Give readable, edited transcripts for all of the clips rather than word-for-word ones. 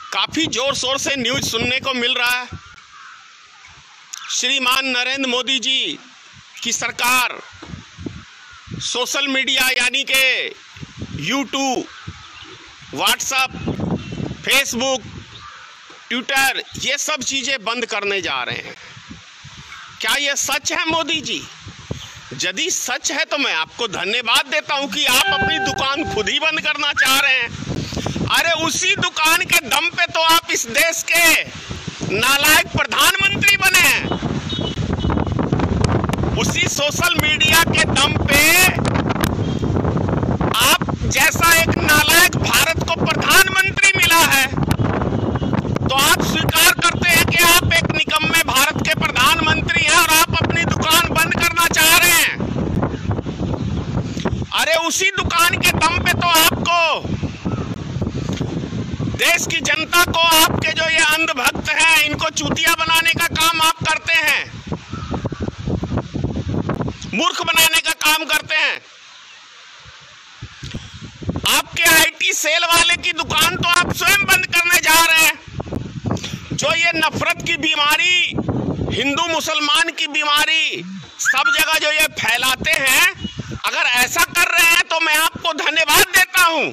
काफी जोर शोर से न्यूज सुनने को मिल रहा है। श्रीमान नरेंद्र मोदी जी की सरकार सोशल मीडिया यानी कि यूट्यूब, व्हाट्सएप, फेसबुक, ट्विटर ये सब चीज़ें बंद करने जा रहे हैं। क्या ये सच है मोदी जी? यदि सच है तो मैं आपको धन्यवाद देता हूं कि आप अपनी दुकान खुद ही बंद करना चाह रहे हैं। अरे उसी दुकान के दम पे तो आप इस देश के नालायक प्रधानमंत्री बने हैं। उसी सोशल मीडिया के दम पे आप जैसा एक नालायक भारत को प्रधानमंत्री मिला है, तो आप स्वीकार करते हैं कि आप एक निकम्मे भारत के प्रधानमंत्री हैं और आप अपनी दुकान बंद करना चाह रहे हैं। अरे उसी दुकान के दम पे तो आपको देश की जनता को, आपके जो ये अंधभक्त हैं, इनको चूतिया बनाने का काम आप करते हैं, मूर्ख बनाने का काम करते हैं। आपके आईटी सेल वाले की दुकान तो आप स्वयं बंद करने जा रहे हैं। जो ये नफरत की बीमारी, हिंदू मुसलमान की बीमारी सब जगह जो ये फैलाते हैं, अगर ऐसा कर रहे हैं तो मैं आपको धन्यवाद देता हूं।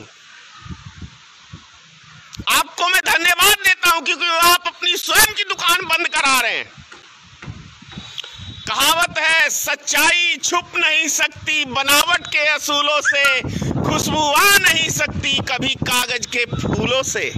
आपको मैं धन्यवाद देता हूं क्योंकि आप अपनी स्वयं की दुकान बंद करा रहे हैं। कहावत है, सच्चाई छुप नहीं सकती बनावट के असूलों से, खुशबू आ नहीं सकती कभी कागज के फूलों से।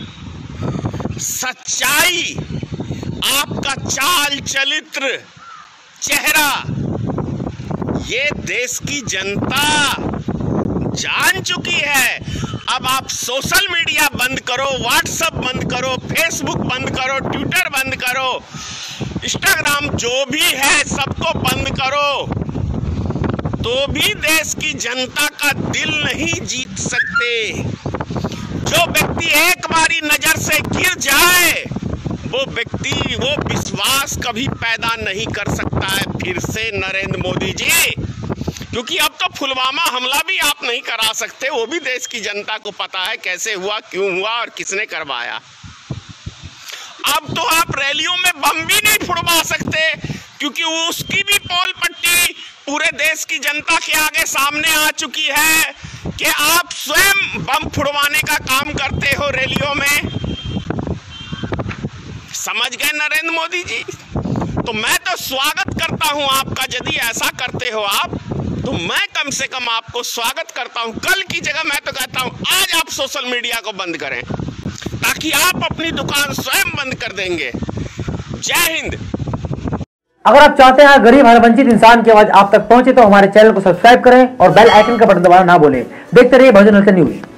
सच्चाई, आपका चाल चरित्र, चेहरा, ये देश की जनता जान चुकी है। अब आप सोशल मीडिया बंद करो, व्हाट्सएप बंद करो, फेसबुक बंद करो, ट्विटर बंद करो, इंस्टाग्राम जो भी है सबको बंद करो, तो भी देश की जनता का दिल नहीं जीत सकते। जो व्यक्ति एक बारी नजर से गिर जाए, वो व्यक्ति, वो विश्वास कभी पैदा नहीं कर सकता है फिर से नरेंद्र मोदी जी। क्योंकि अब तो पुलवामा हमला भी आप नहीं करा सकते, वो भी देश की जनता को पता है कैसे हुआ, क्यों हुआ और किसने करवाया। अब तो आप रैलियों में बम भी नहीं फुड़वा सकते क्योंकि उसकी भी पोल पट्टी पूरे देश की जनता के आगे सामने आ चुकी है कि आप स्वयं बम फुड़वाने का काम करते हो रैलियों में। समझ गए नरेंद्र मोदी जी? तो मैं तो स्वागत करता हूं आपका। यदि ऐसा करते हो आप, तो मैं कम से कम आपको स्वागत करता हूं। कल की जगह मैं तो कहता हूं आज आप सोशल मीडिया को बंद करें, ताकि आप अपनी दुकान स्वयं बंद कर देंगे। जय हिंद। अगर आप चाहते हैं गरीब हर वंचित इंसान की आवाज आप तक पहुंचे, तो हमारे चैनल को सब्सक्राइब करें और बेल आइकन का बटन दबाना ना भूलें। देखते रहिए बहुजन न्यूज।